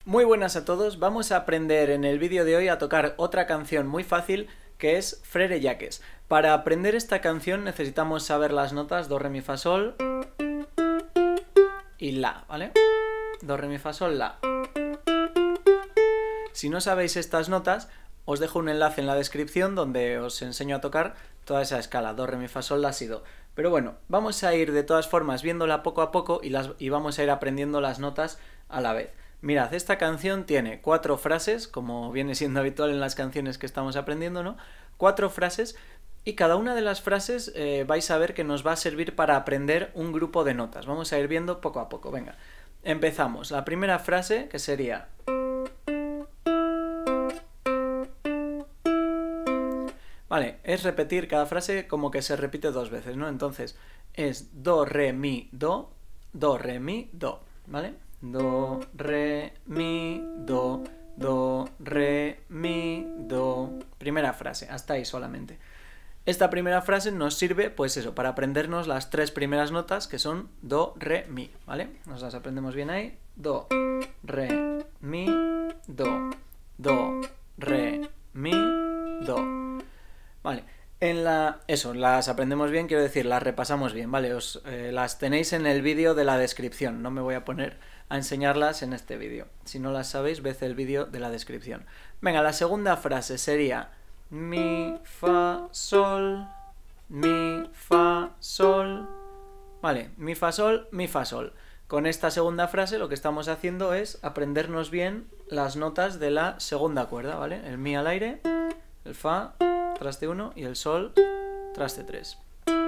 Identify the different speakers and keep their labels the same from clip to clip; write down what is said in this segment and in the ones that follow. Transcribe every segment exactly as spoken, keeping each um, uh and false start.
Speaker 1: Muy buenas a todos, vamos a aprender en el vídeo de hoy a tocar otra canción muy fácil que es Frere Jacques. Para aprender esta canción necesitamos saber las notas do, re, mi, fa, sol y la, ¿vale? Do, re, mi, fa, sol, la. Si no sabéis estas notas, os dejo un enlace en la descripción donde os enseño a tocar toda esa escala, do, re, mi, fa, sol, la, si, do. Pero bueno, vamos a ir de todas formas viéndola poco a poco y, las, y vamos a ir aprendiendo las notas a la vez. Mirad, esta canción tiene cuatro frases, como viene siendo habitual en las canciones que estamos aprendiendo, ¿no? Cuatro frases, y cada una de las frases eh, vais a ver que nos va a servir para aprender un grupo de notas. Vamos a ir viendo poco a poco, venga. Empezamos. La primera frase, que sería... Vale, es repetir cada frase como que se repite dos veces, ¿no? Entonces, es do, re, mi, do, do, re, mi, do, ¿vale? Do, re, mi, do, do, re, mi, do. Primera frase, hasta ahí solamente. Esta primera frase nos sirve, pues eso, para aprendernos las tres primeras notas que son do, re, mi, ¿vale? Nos las aprendemos bien ahí. Do, re, mi, do, do, re, mi, do. Vale, en la... eso, las aprendemos bien, quiero decir, las repasamos bien, ¿vale? Os, eh, las tenéis en el vídeo de la descripción, no me voy a poner a enseñarlas en este vídeo. Si no las sabéis, ved el vídeo de la descripción. Venga, la segunda frase sería mi, fa, sol, mi, fa, sol. Vale, mi, fa, sol, mi, fa, sol. Con esta segunda frase lo que estamos haciendo es aprendernos bien las notas de la segunda cuerda, ¿vale? El mi al aire, el fa, traste uno y el sol, traste tres.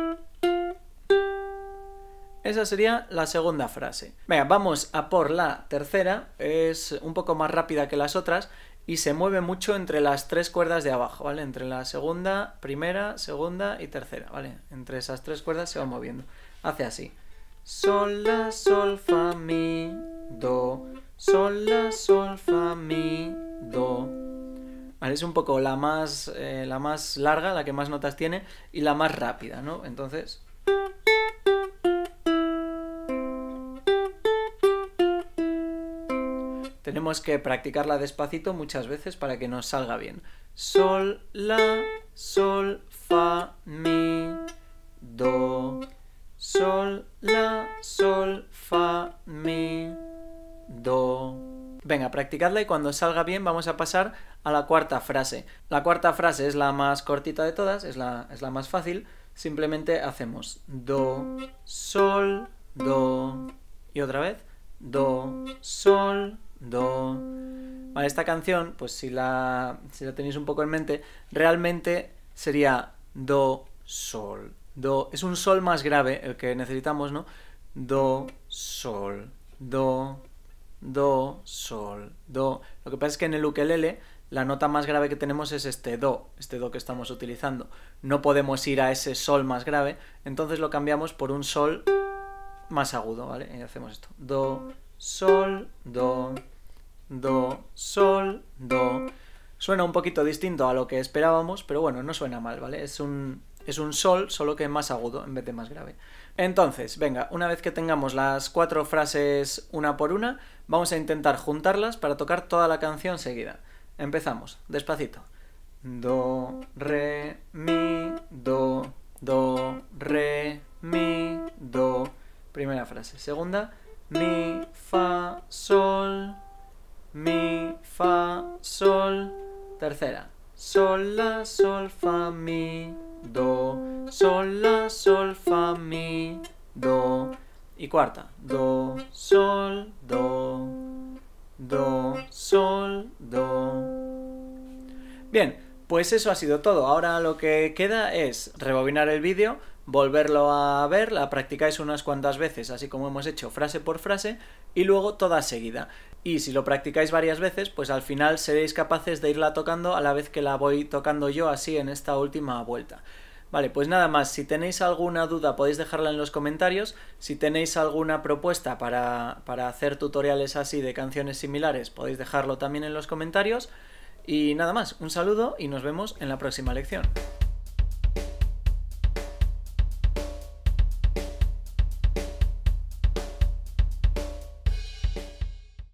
Speaker 1: Esa sería la segunda frase. Venga, vamos a por la tercera. Es un poco más rápida que las otras y se mueve mucho entre las tres cuerdas de abajo, ¿vale? Entre la segunda, primera, segunda y tercera, ¿vale? Entre esas tres cuerdas se va moviendo. Hace así. Sol, la, sol, fa, mi, do. Sol, la, sol, fa, mi, do. Vale, es un poco la más, eh, la más larga, la que más notas tiene y la más rápida, ¿no? Entonces... tenemos que practicarla despacito muchas veces para que nos salga bien. Sol, la, sol, fa, mi, do. Sol, la, sol, fa, mi, do. Venga, practicadla y cuando salga bien vamos a pasar a la cuarta frase. La cuarta frase es la más cortita de todas, es la, es la más fácil. Simplemente hacemos do, sol, do. Y otra vez, do, sol, do. Vale, esta canción, pues si la, si la tenéis un poco en mente, realmente sería do, sol, do. Es un sol más grave el que necesitamos, ¿no? Do, sol, do, do, sol, do. Lo que pasa es que en el ukelele la nota más grave que tenemos es este do, este do que estamos utilizando. No podemos ir a ese sol más grave, entonces lo cambiamos por un sol más agudo, ¿vale? Y hacemos esto. Do, sol, do, do, sol, do. Suena un poquito distinto a lo que esperábamos, pero bueno, no suena mal, ¿vale? Es un, es un sol, solo que más agudo en vez de más grave. Entonces, venga, una vez que tengamos las cuatro frases una por una, vamos a intentar juntarlas para tocar toda la canción seguida. Empezamos, despacito. Do, re, mi, do, do, re, mi, do. Primera frase. Segunda, mi, fa, sol, mi, fa, sol. Tercera, sol, la, sol, fa, mi, do. Sol, la, sol, fa, mi, do. Y cuarta, do, sol, do, do, sol, do. Bien, pues eso ha sido todo. Ahora lo que queda es rebobinar el vídeo, volverlo a ver, la practicáis unas cuantas veces, así como hemos hecho frase por frase, y luego toda seguida. Y si lo practicáis varias veces, pues al final seréis capaces de irla tocando a la vez que la voy tocando yo así en esta última vuelta. Vale, pues nada más, si tenéis alguna duda podéis dejarla en los comentarios, si tenéis alguna propuesta para, para hacer tutoriales así de canciones similares podéis dejarlo también en los comentarios. Y nada más, un saludo y nos vemos en la próxima lección.